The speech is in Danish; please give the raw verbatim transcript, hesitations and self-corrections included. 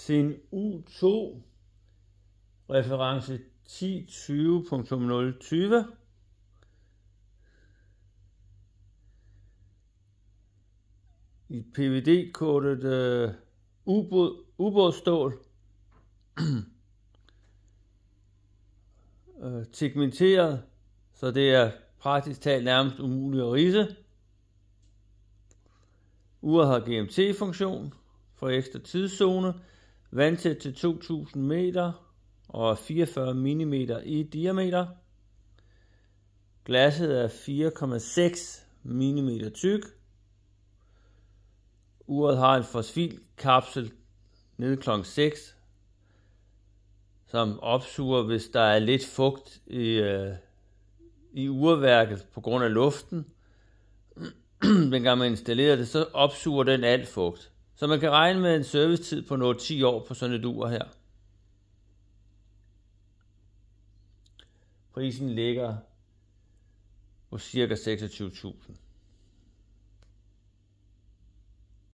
Find U to reference ti tyve punktum nul tyve. I P V D-kortet øh, ubåd, ubådsstål. øh, segmenteret, så det er praktisk talt nærmest umuligt at ridse. Uret har G M T-funktion for ekstra tidszone, vandtæt til to tusind meter og fireogfyrre millimeter i diameter. Glasset er fire komma seks millimeter tyk. Uret har en fosfilkapsel nede klokken seks, som opsuger, hvis der er lidt fugt i, øh, i urværket på grund af luften. Dengang man installerer det, så opsuger den alt fugt. Så man kan regne med en servicetid på noget ti år på sådan et ur her. Prisen ligger på cirka seksogtyve tusind.